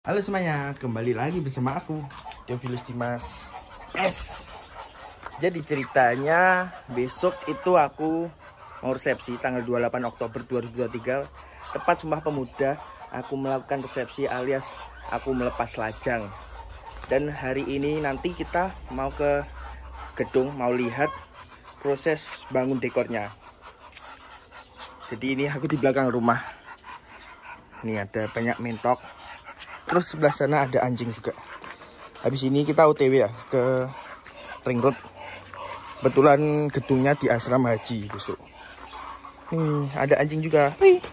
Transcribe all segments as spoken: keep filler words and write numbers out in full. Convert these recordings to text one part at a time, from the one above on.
Halo semuanya, kembali lagi bersama aku, Theophilus Dimas S. Jadi ceritanya besok itu aku mau resepsi tanggal dua puluh delapan Oktober dua ribu dua puluh tiga. Tepat Sumpah Pemuda, aku melakukan resepsi alias aku melepas lajang. Dan hari ini nanti kita mau ke gedung, mau lihat proses bangun dekornya. Jadi ini aku di belakang rumah. Ini ada banyak mentok. Terus sebelah sana ada anjing juga. Habis ini kita O T W ya ke Ring Road. Kebetulan gedungnya di asrama haji besok. Nih ada anjing juga. Wih.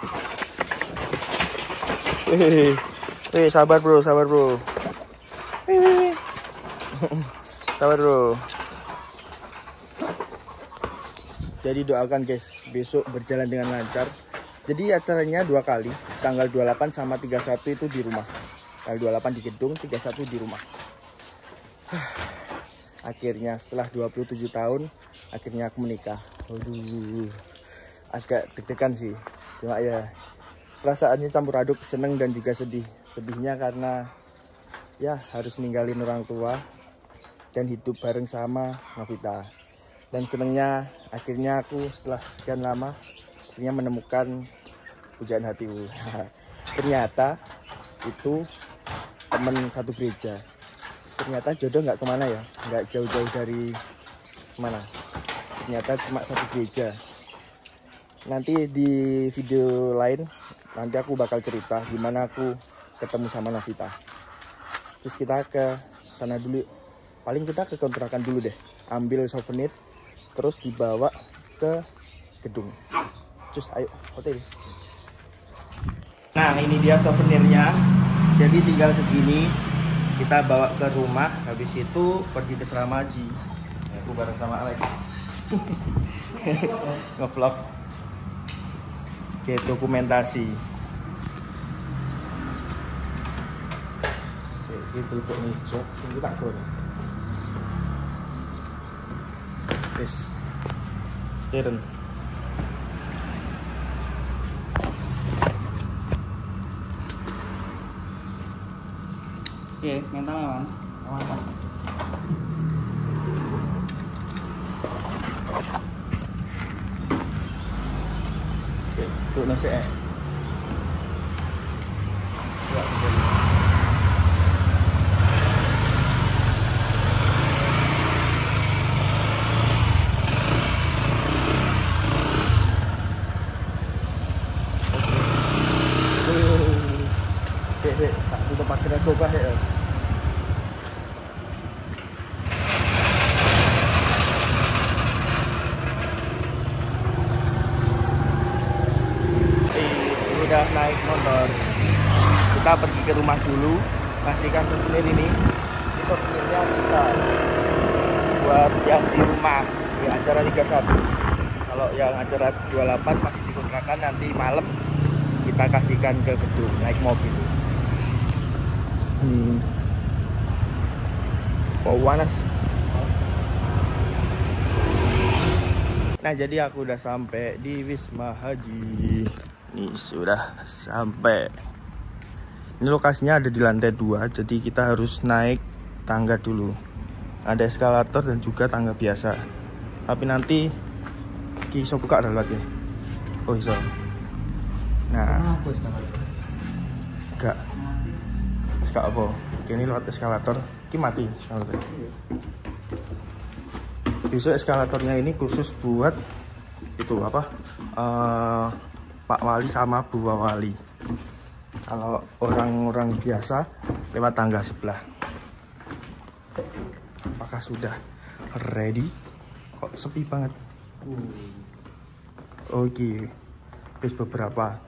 Wih. Wih, sabar bro, sabar bro. Wih, wih, wih. Sabar bro. Jadi doakan guys, besok berjalan dengan lancar. Jadi acaranya dua kali, tanggal dua puluh delapan sama tiga puluh satu itu di rumah. Tanggal dua puluh delapan di gedung, tiga puluh satu di rumah. Akhirnya setelah dua puluh tujuh tahun, akhirnya aku menikah. Waduh, agak deg-degan sih. Cuma ya, perasaannya campur aduk, seneng dan juga sedih. Sedihnya karena ya harus ninggalin orang tua dan hidup bareng sama Novita. Dan senengnya akhirnya aku setelah sekian lama akhirnya menemukan pujaan hatiku. Ternyata itu teman satu gereja. Ternyata jodoh nggak kemana ya, nggak jauh-jauh dari mana. Ternyata cuma satu gereja. Nanti di video lain nanti aku bakal cerita gimana aku ketemu sama Novita. Terus kita ke sana dulu. Paling kita ke kontrakan dulu deh, ambil souvenir terus dibawa ke gedung. Cus, ayo hotel. Nah ini dia souvenirnya. Jadi tinggal segini kita bawa ke rumah. Habis itu pergi ke asrama haji. Aku bareng sama Alex. Nge-vlog. Oke, dokumentasi. Itu kok nih, cok. Tunggu tak kok. Yes. Steering. Oke, mental aman. Aman, aman. Oke, tuh nasi eh. Oke, dek, tak tutup pakai coba ya. Udah naik motor, kita pergi ke rumah dulu, kasihkan souvenir ini. Ini souvenirnya bisa buat yang di rumah di acara tiga puluh satu. Kalau yang acara dua puluh delapan masih dikontrakan, nanti malam kita kasihkan ke gedung naik mobil. Hmm. Oh, panas. Nah jadi aku udah sampai di Wisma Haji. Ini sudah sampai. Ini lokasinya ada di lantai dua, jadi kita harus naik tangga dulu. Ada eskalator dan juga tangga biasa. Tapi nanti bisa buka ada lagi. Oh bisa. Nah, enggak. Eskalator apa? Oke, ini lewat eskalator. Ini mati eskalator. Besok eskalatornya ini khusus buat itu apa? Uh, Pak Wali sama Bu Wali. Kalau orang-orang biasa lewat tangga sebelah. Apakah sudah ready? Kok sepi banget? Oke, terus beberapa.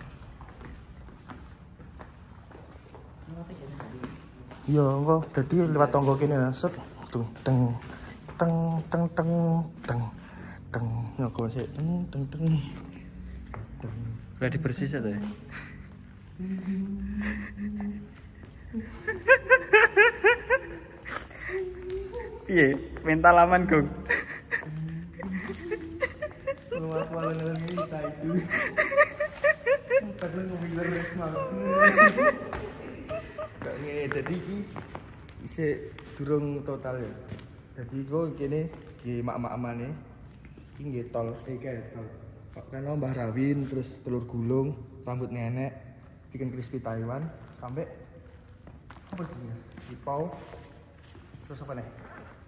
Iya, kok jadi lewat tonggo kini set tuh teng teng teng teng teng teng nyoko sih teng teng teng. Udah dibersih saja ya? Iya, mental aman Gong. Rumah malam minta itu. Padahal mau bilang semangat. Nih, jadi iki isih durung total ya. Jadi kok kene di mak-makmane iki nggih tol, eh kae tol. Kok kan Mbah Rawin terus telur gulung, rambut nenek, chicken crispy Taiwan, sampai apa sih? Dipau. Terus apa nih?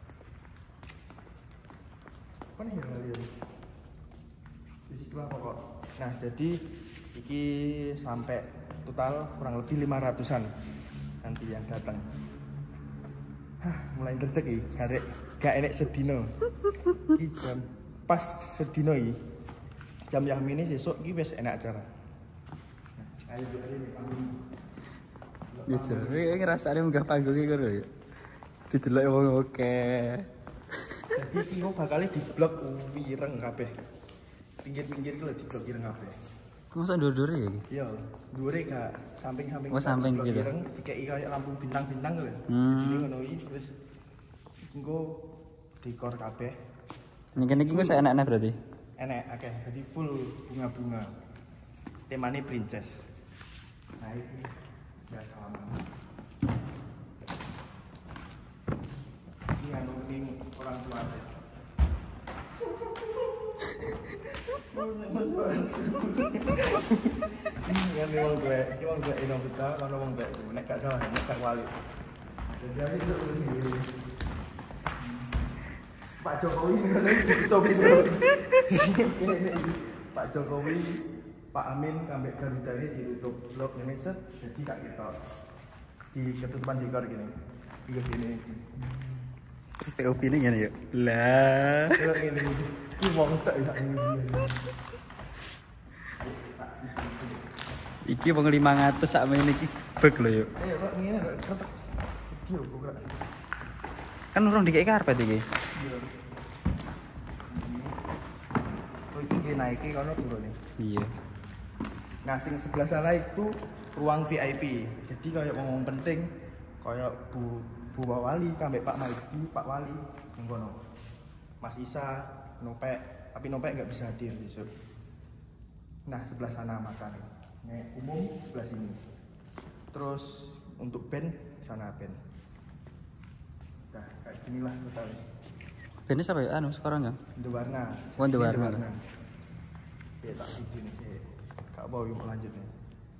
Apa nih yang lain? Di situ apa kok? Nah, jadi iki sampai total kurang lebih lima ratusan nanti yang datang. Hah, mulai ngedek iki, garek gak enek sedino. Iki jam pas sedino iki. Jam yang ini sesuk iki wis enak acara. Nah, ayo hari ini panggung. Iya, sir. Iki rasane munggah panggung iki ngono ya. Didelok wong oke. Jadi iki kok bakal diblok wireng kabeh. Pinggir-pinggir iki lho diblok ireng kabeh. Masa ndur-ndur ya iki? Iya, dhuwure gak samping-samping. Oh, samping gitu. Ireng dikeki kaya lampu bintang-bintang lho. Hmm. Jadi ngono iki terus engko dekor kabeh. Ning kene iki wis enak-enak berarti. Enak akeh. Jadi full bunga-bunga. Temane princess. Nah, iki ya salaman. Ini anu ning orang tua. Ini yang memang gue, ini memang gue inong kita, mana memang gue, nek gak salah, nek gak wali. Jadi aku itu ini, Pak Jokowi ini kan ditutup itu. Pak Jokowi, Pak Amin, kambek Garuda ini ditutup blok ini set, jadi gak kita di ketutupan dekor gini, di sini. Terus P O V ini ngene ya. Lah. Ini ini wong tak ya ini. Iki wong lima ratus sak meneh iki beg lho yuk. Eh kok ngene kok ketek. Video kok. Kan urung dikek karpet iki. Iya. Kok iki naiki kono turune. Iya. Nah, sing sebelah sana itu ruang V I P. Jadi kayak ngomong penting kayak Bu Bu Wali kambek Pak Maidi, Pak Wali yang kono. Mas Isa, Nopek, tapi Nopek nggak bisa hadir besok. Nah, sebelah sana makan. Nek umum sebelah sini. Terus untuk band sana band. Nah, kayak ginilah total. Bene siapa ya? Anu sekarang kan? The Warna. Oh, The Warna. Saya tak video nih, saya gak mau yang lanjut nih.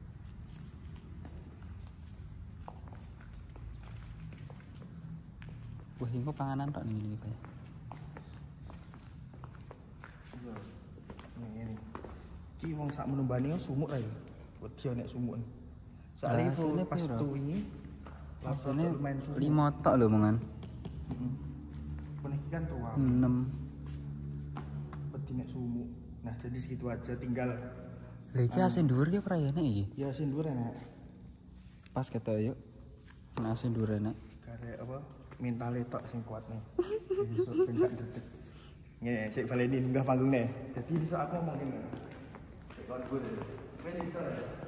Wah, ini kok panganan tok nih iki, Pak. Iya. Ini ini. Ki wong sak menumbani sumuk ae. Wedi nek sumuk. Soale Hasilnya pas piro? tu ini Rasanya lumayan sumuk. lima tok lho mangan. Heeh. Puniki kan tua. enam. Wedi nek sumuk. Nah, jadi segitu aja tinggal Lah iki asin dhuwur ki prayane iki. ya sindur enak. Pas ketok yuk. Nah, asin dhuwur enak. Karek apa? Mentale tok sing kuat nih. Besok pencak detek. Nge, sik baleni munggah panggung nih. Jadi besok aku ngomong ngene. Sik kon gue. Bene iso.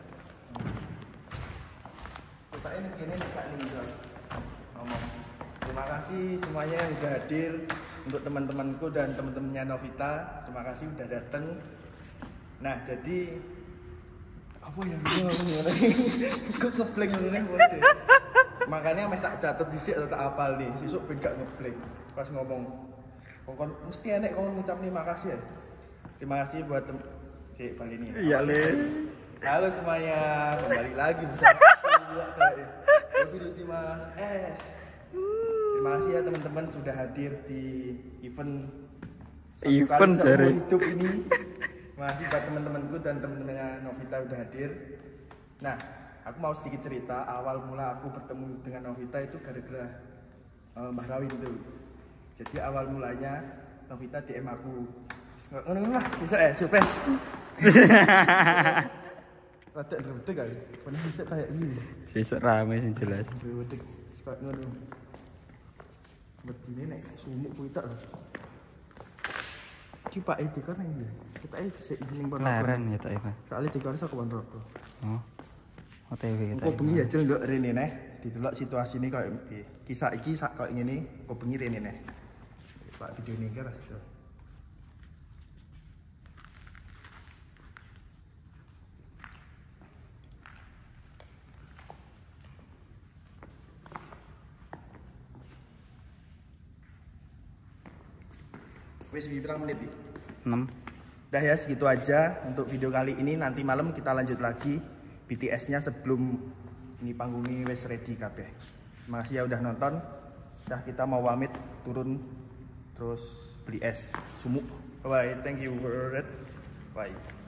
Kita ini kene nek ning iso. Ngomong. Terima kasih semuanya yang sudah hadir untuk teman-temanku dan teman-temannya Novita. Terima kasih sudah datang. Nah, jadi apa yang dia ngomong kok ngebleng ngene mode. Makanya meh tak catet dhisik atau tak apal nih. Sesuk ben gak ngebleng pas ngomong. Kon mesti enek kon ngucap terima kasih ya. Terima kasih buat si Bali ini. Iya, Le. Halo semuanya, kembali lagi bersama saya. Virus Dimas S. Terima kasih ya teman-teman sudah hadir di event satu Event kali seumur jare. hidup ini. Terima kasih buat teman-temanku dan teman-temannya Novita udah hadir. Nah, aku mau sedikit cerita awal mula aku bertemu dengan Novita itu gara-gara uh, Mbah Rawin itu. Jadi awal mulanya Novita D M aku. Ngono lah, bisa eh surprise. Rada rebetek kali. Pernah bisa kayak gini. Sesuk rame sing jelas. Rebetek kayak ngono. Bedine nek sumuk kuwi tok lho. Ki Pak iki kan iki. Kita iki sik ning Ponorogo. Larang ya tak Eva. Soale dikon saka Ponorogo. Oh. O T W kita. Engko bengi ya jeng nduk rene neh. Didelok situasine koyo piye. Kisah iki sak koyo ngene, kok bengi rene neh. Pak video ini kan itu. Wis pirang menit iki? enam. Udah ya segitu aja untuk video kali ini. Nanti malam kita lanjut lagi B T S-nya sebelum ini panggungnya wis ready kabeh. Terima kasih ya udah nonton. Udah kita mau pamit turun terus beli es sumuk. Bye, thank you for it. Bye.